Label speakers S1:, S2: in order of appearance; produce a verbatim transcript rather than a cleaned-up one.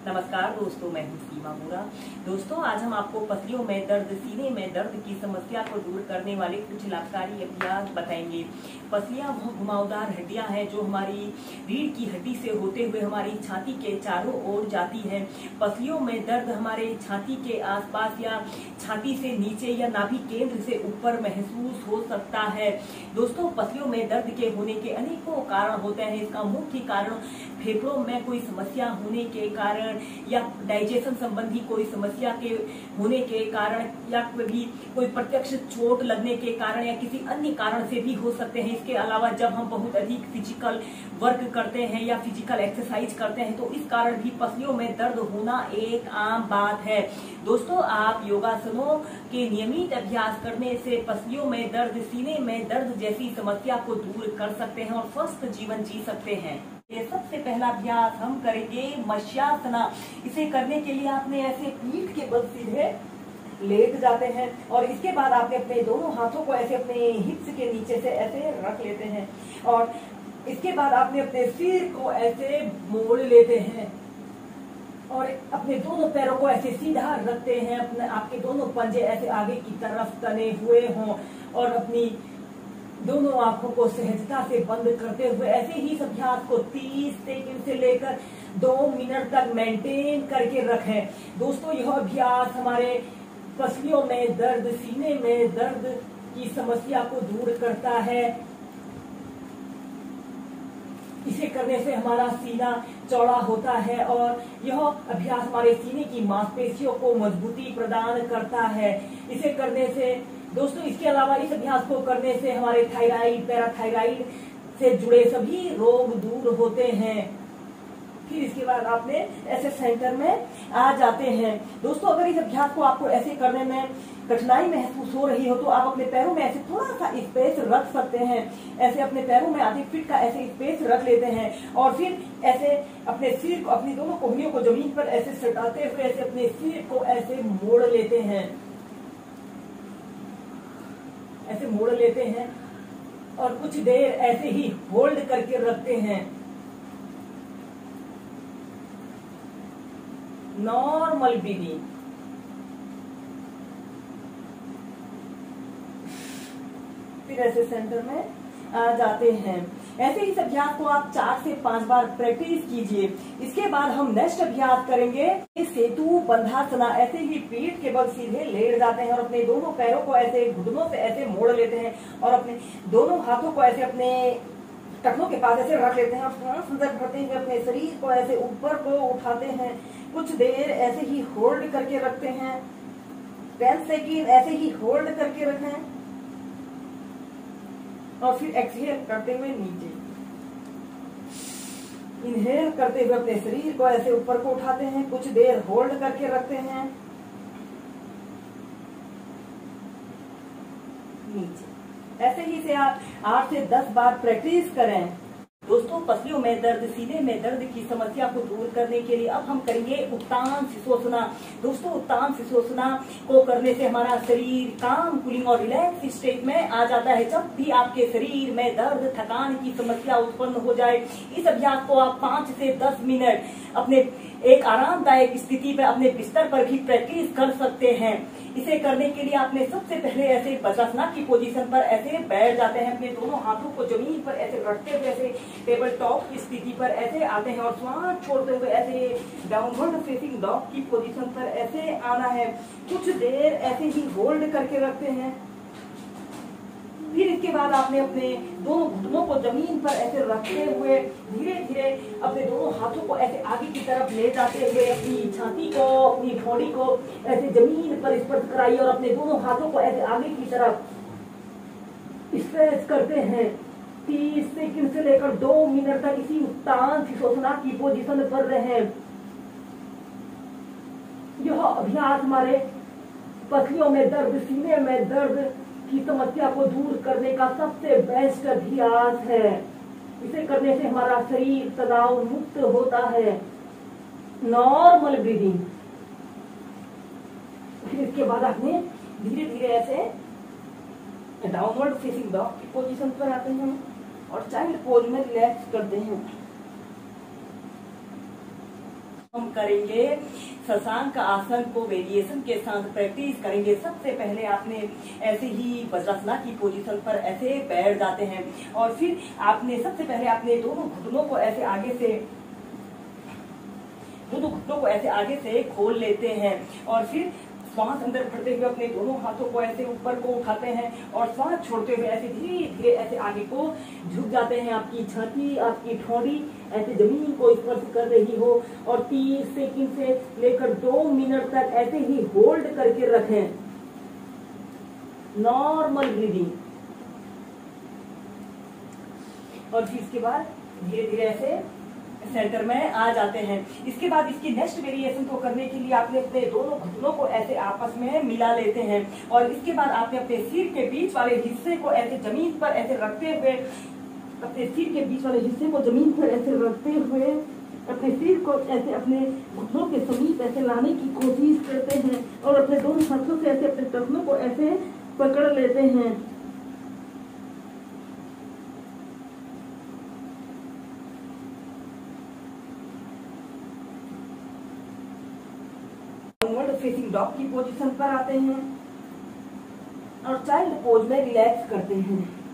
S1: नमस्कार दोस्तों, मैं हूं सीमा मोरा। दोस्तों, आज हम आपको पसलियों में दर्द, सीने में दर्द की समस्या को दूर करने वाले कुछ लाभकारी अभ्यास बताएंगे। पसलियां वो घुमावदार हड्डियां हैं जो हमारी रीढ़ की हड्डी से होते हुए हमारी छाती के चारों ओर जाती है। पसलियों में दर्द हमारे छाती के आसपास या छाती से नीचे या नाभि केंद्र से ऊपर महसूस हो सकता है। दोस्तों, पसलियों में दर्द के होने के अनेकों कारण होते हैं। इसका मुख्य कारण फेफड़ों में कोई समस्या होने के कारण या डाइजेशन संबंधी कोई समस्या के होने के कारण या भी कोई प्रत्यक्ष चोट लगने के कारण या किसी अन्य कारण से भी हो सकते हैं। इसके अलावा जब हम बहुत अधिक फिजिकल वर्क करते हैं या फिजिकल एक्सरसाइज करते हैं तो इस कारण भी पसलियों में दर्द होना एक आम बात है। दोस्तों, आप योगासनों के नियमित अभ्यास करने से पसलियों में दर्द, सीने में दर्द जैसी समस्या को दूर कर सकते हैं और स्वस्थ जीवन जी सकते हैं। ये सबसे पहला अभ्यास हम करेंगे मत्स्यासना। इसे करने के लिए आपने ऐसे पीठ के बल सीधे लेट जाते हैं और इसके बाद आपने अपने दोनों हाथों को ऐसे अपने हिप्स के नीचे से ऐसे रख लेते हैं और इसके बाद आपने अपने सिर को ऐसे मोड़ लेते हैं और अपने दोनों पैरों को ऐसे सीधा रखते हैं। अपने आपके दोनों पंजे ऐसे आगे की तरफ तने हुए हों और अपनी दोनों आंखों को सहजता से बंद करते हुए ऐसे ही इस अभ्यास को तीस सेकंड से लेकर दो मिनट तक मेंटेन करके रखें। दोस्तों, यह अभ्यास हमारे पसलियों में दर्द, सीने में दर्द की समस्या को दूर करता है। इसे करने से हमारा सीना चौड़ा होता है और यह अभ्यास हमारे सीने की मांसपेशियों को मजबूती प्रदान करता है। इसे करने से दोस्तों, इसके अलावा इस अभ्यास को करने से हमारे थायराइड, पैराथायराइड से जुड़े सभी रोग दूर होते हैं। फिर इसके बाद आपने ऐसे सेंटर में आ जाते हैं। दोस्तों, अगर इस अभ्यास को आपको ऐसे करने में कठिनाई महसूस हो रही हो तो आप अपने पैरों में ऐसे थोड़ा सा स्पेस रख सकते हैं। ऐसे अपने पैरों में आधे फीट का ऐसे स्पेस रख लेते हैं और फिर ऐसे अपने सिर को, अपनी दोनों कोहनियों को जमीन पर ऐसे सटाते हुए ऐसे अपने सिर को ऐसे मोड़ लेते हैं, ऐसे मोड़ लेते हैं और कुछ देर ऐसे ही होल्ड करके रखते हैं। Normal breathing. फिर ऐसे सेंटर में आ जाते हैं। ऐसे इस अभ्यास को आप चार से पांच बार प्रैक्टिस कीजिए। इसके बाद हम नेक्स्ट अभ्यास करेंगे सेतु बंधासना। ऐसे ही पीठ के बल सीधे लेट जाते हैं और अपने दोनों पैरों को ऐसे घुटनों से ऐसे मोड़ लेते हैं और अपने दोनों हाथों को ऐसे अपने टखनों के पास ऐसे रख लेते हैं और सांस अंदर भरते हुए अपने शरीर को ऐसे ऊपर को उठाते हैं। कुछ देर ऐसे ही होल्ड करके रखते हैं। टेन सेकेंड ऐसे ही होल्ड करके रखें और फिर एक्सहेल करते हुए नीचे, इनहेल करते हुए अपने शरीर को ऐसे ऊपर को उठाते हैं। कुछ देर होल्ड करके रखते हैं, नीचे। ऐसे ही से आप आठ से दस बार प्रैक्टिस करें। दोस्तों, पसलियों में दर्द, सीने में दर्द की समस्या को दूर करने के लिए अब हम करेंगे उत्तान शिशोसना। दोस्तों, उत्तान शिशोसना को करने से हमारा शरीर काम, कूलिंग और रिलैक्स स्टेट में आ जाता है। जब भी आपके शरीर में दर्द, थकान की समस्या उत्पन्न हो जाए, इस अभ्यास को आप पांच से दस मिनट अपने एक आरामदायक स्थिति पर अपने बिस्तर पर भी प्रैक्टिस कर सकते हैं। इसे करने के लिए आपने सबसे पहले ऐसे वज्रासन की पोजीशन पर ऐसे बैठ जाते हैं। अपने दोनों हाथों को जमीन पर ऐसे रखते हुए ऐसे टेबल टॉप की स्थिति पर ऐसे आते हैं और श्वास छोड़ते हुए ऐसे डाउनवर्ड फेसिंग डॉग की पोजीशन पर ऐसे आना है। कुछ देर ऐसे ही होल्ड करके रखते हैं। फिर इसके बाद आपने अपने दोनों घुटनों को जमीन पर ऐसे रखते हुए धीरे धीरे अपने दोनों हाथों को ऐसे आगे की तरफ ले जाते हुए अपनी छाती को, अपनी बॉडी को ऐसे जमीन पर स्पर्श कराइए और अपने दोनों हाथों को ऐसे आगे की तरफ स्ट्रेच करते हैं। तीस सेकंड से लेकर दो मिनट तक इसी उत्तान शिशोसना की पोजीशन पर रहें। यह अभ्यास हमारे पसलियों में दर्द, सीने में दर्द की समस्या को दूर करने का सबसे बेस्ट अभ्यास है। इसे करने से हमारा शरीर तनाव मुक्त होता है। Normal breathing. फिर इसके बाद आपने धीरे धीरे ऐसे डाउनवर्ड फेसिंग डॉग की पोजीशन पर आते हैं और चाइल्ड पोज में रिलैक्स करते हैं। हम करेंगे शशांक आसन को वेरिएशन के साथ प्रैक्टिस करेंगे। सबसे पहले आपने ऐसे ही वज्रासना की पोजीशन पर ऐसे बैठ जाते हैं और फिर आपने सबसे पहले अपने दोनों घुटनों को ऐसे आगे से दोनों घुटनों को ऐसे आगे से खोल लेते हैं और फिर श्वास अंदर भरते हुए अपने दोनों हाथों को ऐसे ऊपर को उठाते हैं और श्वास छोड़ते हुए ऐसे धीरे धीरे ऐसे आगे को झुक जाते हैं। आपकी छाती, आपकी ठोड़ी ऐसे जमीन को स्पर्श कर रही हो और तीस सेकंड से लेकर दो मिनट तक ऐसे ही होल्ड करके रखें। Normal breathing. और फिर इसके बाद धीरे धीरे ऐसे सेंटर में आ जाते हैं। इसके बाद इसकी नेक्स्ट वेरिएशन को करने के लिए आपने अपने दोनों घुटनों को ऐसे आपस में मिला लेते हैं और इसके बाद आपने अपने सिर के बीच वाले हिस्से को ऐसे जमीन पर ऐसे रखते हुए अपने सिर के बीच वाले हिस्से को जमीन पर ऐसे रखते हुए अपने सिर को ऐसे अपने घुटनों के समीप ऐसे लाने की कोशिश करते हैं और अपने दोनों हाथों से ऐसे अपने टखनों को ऐसे पकड़ लेते हैं। फेसिंग डॉग की पोजीशन पर आते हैं और चाइल्ड पोज में रिलैक्स करते हैं।